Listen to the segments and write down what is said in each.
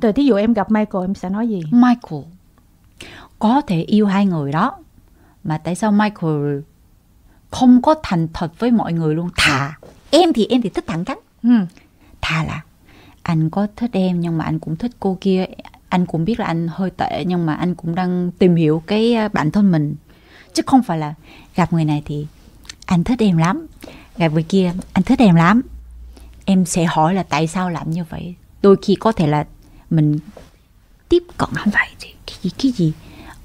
Rồi thí dụ em gặp Michael em sẽ nói gì? Michael có thể yêu hai người đó, mà tại sao Michael không có thành thật với mọi người luôn? Thà em thì thích thẳng thắn. Thà là anh có thích em nhưng mà anh cũng thích cô kia, anh cũng biết là anh hơi tệ nhưng mà anh cũng đang tìm hiểu cái bản thân mình, chứ không phải là gặp người này thì anh thích em lắm, gặp người kia anh thích em lắm. Em sẽ hỏi là tại sao làm như vậy. Đôi khi có thể là mình tiếp cận không phải cái gì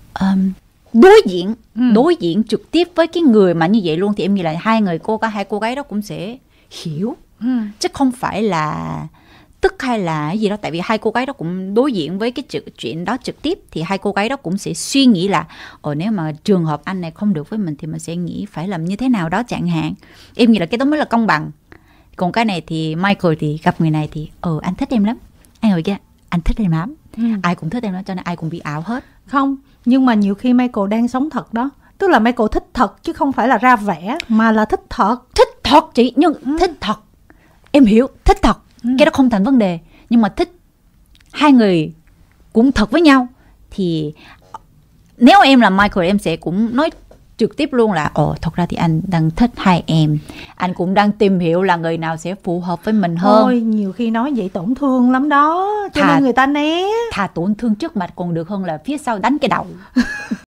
đối diện trực tiếp với cái người mà như vậy luôn, thì em nghĩ là hai cô gái đó cũng sẽ hiểu, chứ không phải là tức hay là gì đó. Tại vì hai cô gái đó cũng đối diện với cái chuyện đó trực tiếp, thì hai cô gái đó cũng sẽ suy nghĩ là nếu mà trường hợp anh này không được với mình thì mình sẽ nghĩ phải làm như thế nào đó chẳng hạn. Em nghĩ là cái đó mới là công bằng. Còn cái này thì Michael thì gặp người này thì anh thích em lắm, anh người kia anh thích em lắm, ai cũng thích em đó, cho nên ai cũng bị ảo hết. Không, nhưng mà nhiều khi Michael đang sống thật đó. Tức là Michael thích thật chứ không phải là ra vẻ, mà là thích thật. Thích thật chị, nhưng thích thật. Em hiểu, thích thật. Cái đó không thành vấn đề. Nhưng mà thích hai người cũng thật với nhau. Thì nếu em là Michael, em sẽ cũng nói trực tiếp luôn là thật ra thì anh đang thích hai em, anh cũng đang tìm hiểu là người nào sẽ phù hợp với mình hơn. Thôi, nhiều khi nói vậy tổn thương lắm đó, cho nên người ta né. Thà tổn thương trước mặt còn được hơn là phía sau đánh cái đầu.